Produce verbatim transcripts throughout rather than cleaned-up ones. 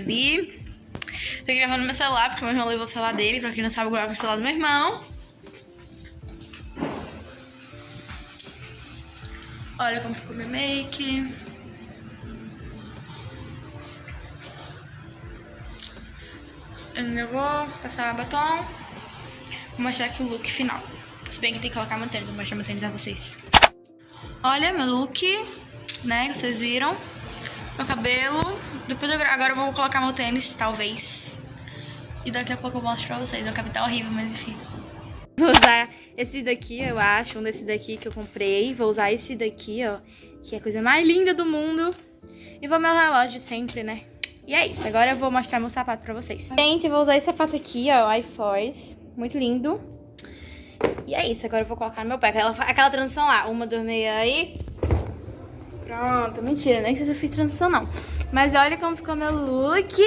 ali. Tô gravando no meu celular, porque meu irmão levou o celular dele. Pra quem não sabe, eu gravo no celular do meu irmão. Olha como ficou meu make. Eu ainda vou passar batom. Vou mostrar aqui o look final. Se bem que tem que colocar meu tênis, vou mostrar meu tênis pra vocês. Olha meu look, né, que vocês viram. Meu cabelo. Depois eu agora eu vou colocar meu tênis, talvez. E daqui a pouco eu mostro pra vocês. Meu cabelo tá horrível, mas enfim. Vou usar esse daqui, eu acho, um desse daqui que eu comprei. Vou usar esse daqui, ó, que é a coisa mais linda do mundo. E vou meu relógio sempre, né? E é isso, agora eu vou mostrar meu sapato pra vocês. Gente, eu vou usar esse sapato aqui, ó, iForce. Muito lindo. E é isso, agora eu vou colocar no meu pé. Aquela, aquela transição lá, uma, dois, meia aí. Pronto, mentira, nem sei se eu fiz transição não. Mas olha como ficou meu look.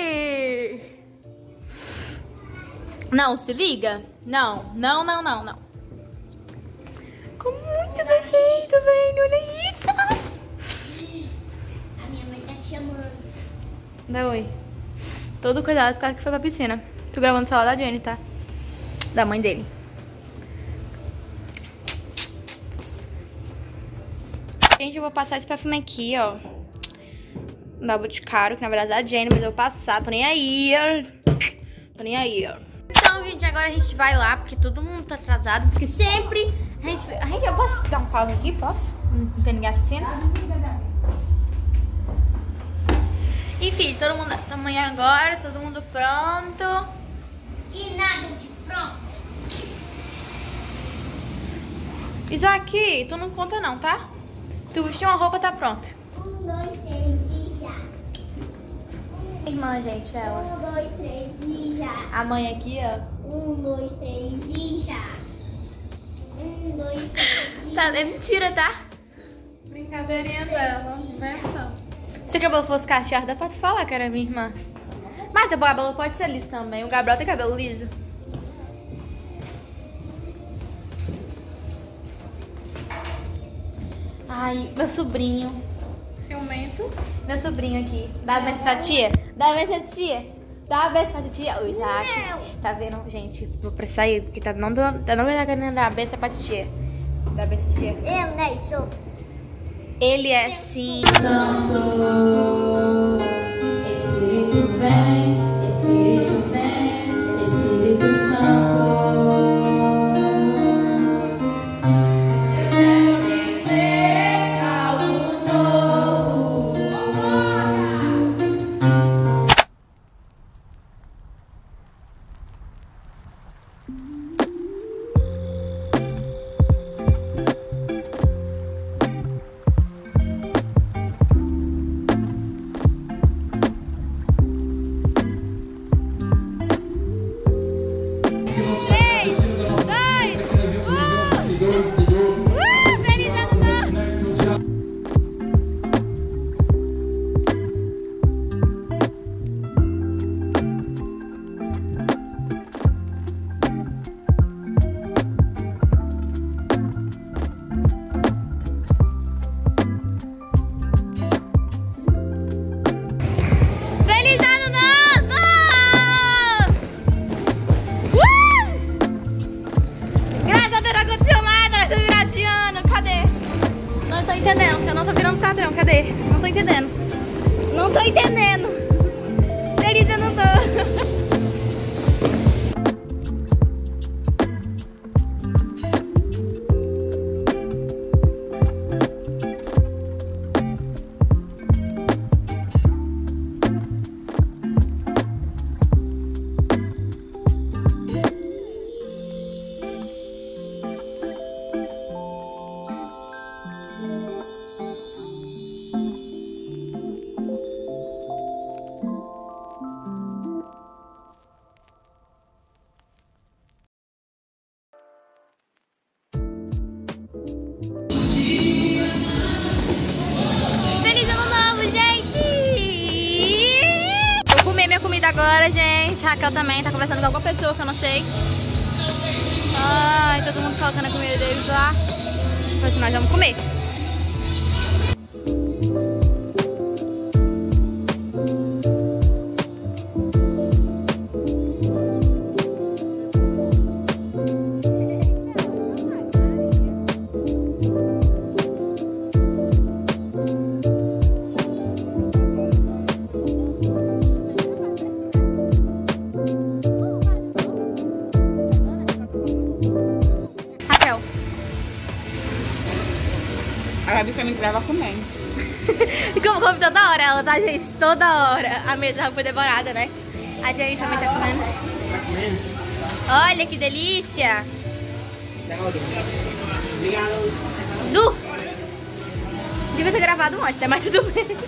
Não, se liga. Não, não, não, não, não. Ficou muito perfeito, velho. Olha isso. A minha mãe tá te chamando. Dá oi. Todo cuidado, por causa que foi pra piscina. Tô gravando o celular da Jenny, tá? Da mãe dele. Gente, eu vou passar esse perfume aqui, ó. Da Boticário, que na verdade é da Jenny, mas eu vou passar. Tô nem aí. Tô nem aí, ó. Então, gente, agora a gente vai lá, porque todo mundo tá atrasado. Porque sempre a gente... A gente eu posso dar um pausa aqui? Posso? Não tem ninguém assistindo? Enfim, todo mundo... Amanhã agora, todo mundo pronto. E nada de pronto. Isaac, tu não conta não, tá? Tu vestiu uma roupa, tá pronto. Um, dois, três e já. Irmã, gente, ela. Um, dois, três e já. A mãe aqui, ó. Um, dois, três e já. Um, dois, três e Tá, é mentira, tá? Brincadeirinha dela, invenção. Se o cabelo fosse cacheado, dá pra tu falar que era minha irmã. Mas teu cabelo pode ser liso também. O Gabriel tem cabelo liso. Ai, meu sobrinho. Ciumento. Meu sobrinho aqui. Dá uma beijo pra tia? Dá uma beijo pra tia? Dá uma beijo pra tia? O Isaac. Tá vendo, gente? Vou precisar ir, porque tá não dando. Tá não querendo dar uma beijo pra tia. Dá uma beijo pra tia. Eu nem sou. Ele é sim. Santo. Espírito vem, Espírito vem, Espírito Santo. Cadê? Não tô entendendo. Não tô entendendo. Feliz eu não tô. Agora, gente, Raquel também tá conversando com alguma pessoa que eu não sei. Ai, todo mundo colocando a comida deles lá. Mas nós vamos comer. Bicha me leva comendo. Como come toda hora ela, tá, gente? Toda hora. A mesa já foi devorada, né? A Jenny também tá comendo. Olha que delícia! Du! Devia ter gravado antes, né? Mas tudo bem.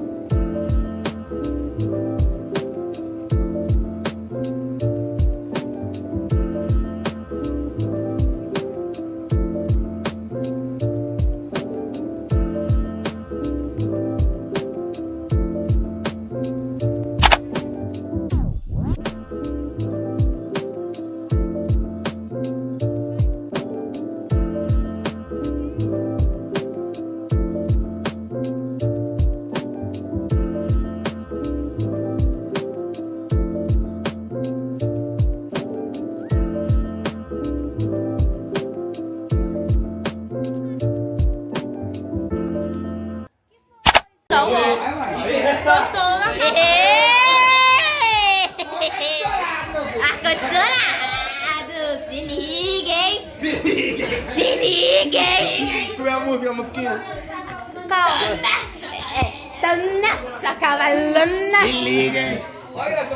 Soltou na ar-condicionado. Se liguem. Se liguem. Se liguem. Como é a música, a musiquinha? Tô nessa cavalona. Se liguem. Aê.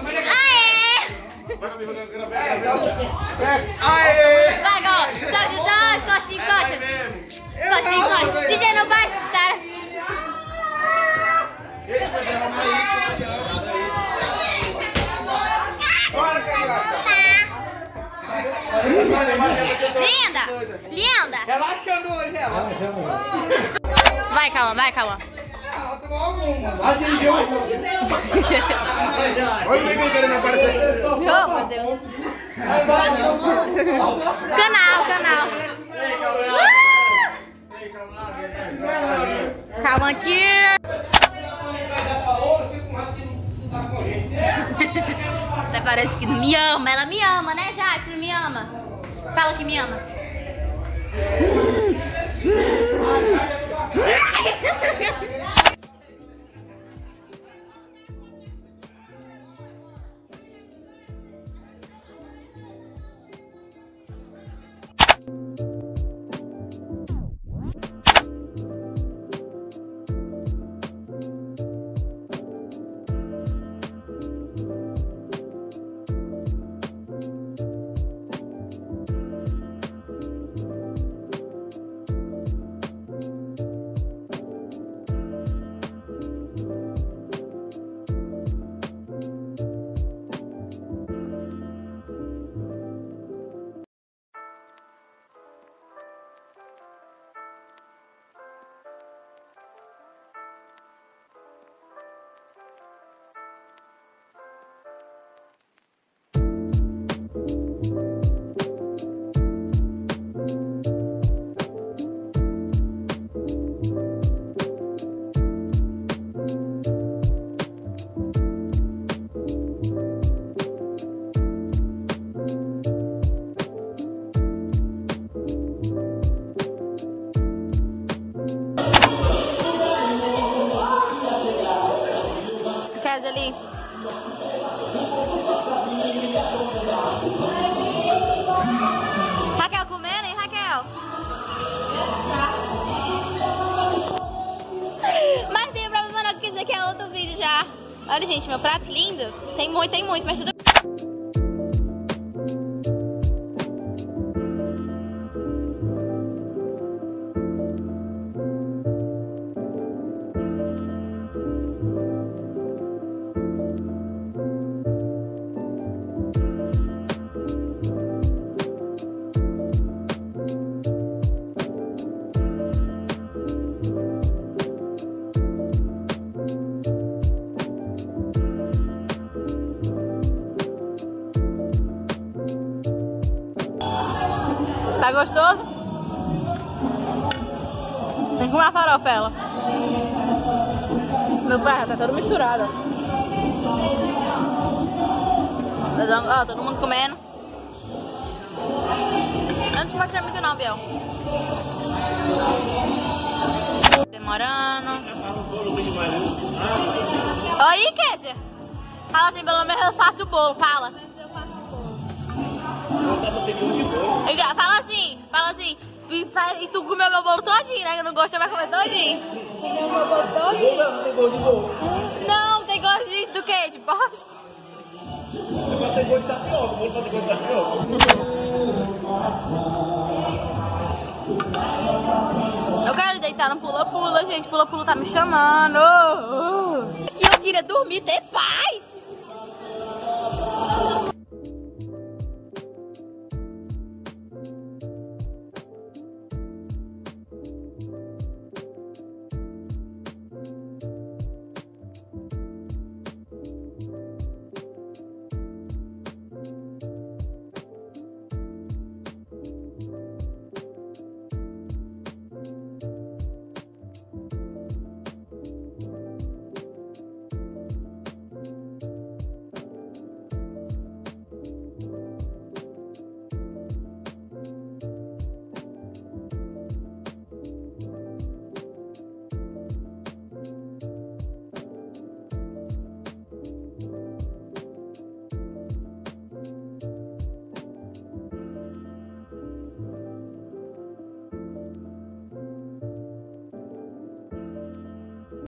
Aê! Vai, go! Toque, toque, coxinha, coxa. Coxinha, coxa. D J não vai, tá? Linda! Linda! Relaxando hoje, ela. Vai, calma, vai, calma. Vai dirigir hoje. Olha o nego querendo aparecer. Oh, meu Deus. Canal, canal. Calma aqui. Até parece que não me ama. Ela me ama, né, Jaque? Não me ama. Fala que me ama. Ali. Raquel comendo, hein, Raquel? Mas tem problema não, que isso aqui é outro vídeo já. Olha, gente, meu prato lindo. Tem muito, tem muito, mas tudo... Tá gostoso? Tem que comer a farofa, ela. Meu pai tá todo misturado. Ó, todo mundo comendo. Eu não te mostrei muito não, Biel. Demorando. Oi, Kézia. Fala assim, pelo menos eu faço o bolo, fala. Fala assim, fala assim. E, e tu comeu meu bolo todinho, né? Eu não gosto, vai comer todinho. Comeu meu bolo todinho? Não tem gosto de bolo. Não, tem gosto de, do quê? De bosta? Pode ter gosto de tapioca, pode ter gosto de tapioca. Eu quero deitar no pula-pula, gente. Pula-pula tá me chamando. Que eu queria dormir, ter paz.